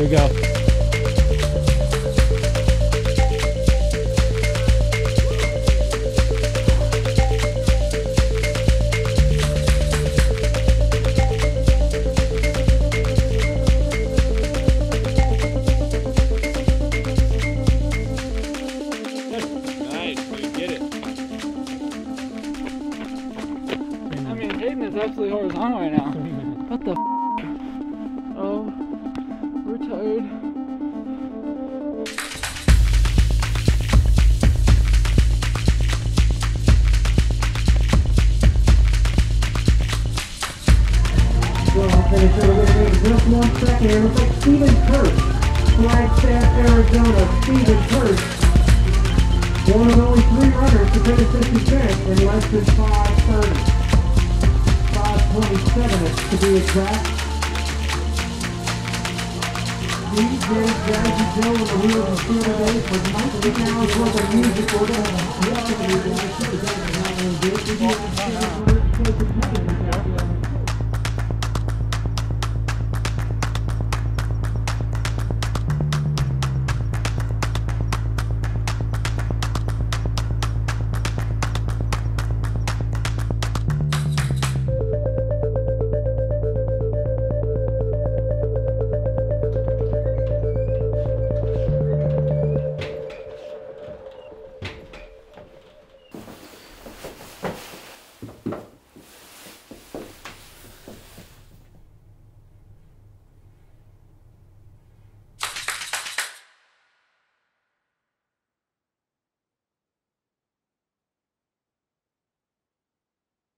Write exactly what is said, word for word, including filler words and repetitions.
we go. Absolutely horizontal right now. What the f? Oh, we're tired. Well, finish it eliminating just one second. It looks like Stephen Kirsch, Flagstaff, Arizona. Stephen Kirsch, one of only three runners to finish this event in less than five thirty. twenty-seven to be exact. D J Jazzy Joe on the wheels of Theater Day for ninety hours worth of music. We're going to have to